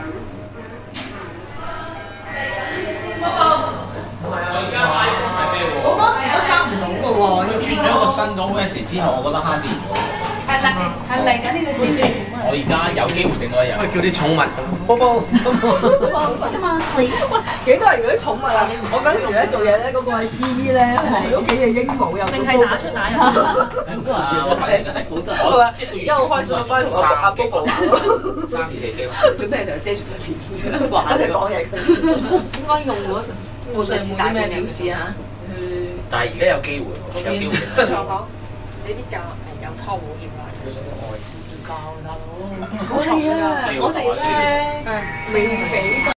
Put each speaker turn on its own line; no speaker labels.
好多時都差唔到嘅喎。
轉咗個新嘅 OS 之後，我覺得慳電咗。
係嚟緊呢個時期。
我而家有機會整到一日。
喂，叫啲寵物波波。
Come on, please。
幾多人嗰啲寵物啊？我嗰陣時咧做嘢咧，嗰個姨咧學屋企嘅鸚鵡又
淨係打出打入。
好多，因為好開心翻學阿 Bobo
3至4 K。
做咩就遮住個片，話
一齊講嘢。
應該用我上次冇啲咩表示啊？
但係而家有機會，有機會。
我講你啲價有拖冇險啦。
佢想個愛字。
教大佬。
我哋咧未俾。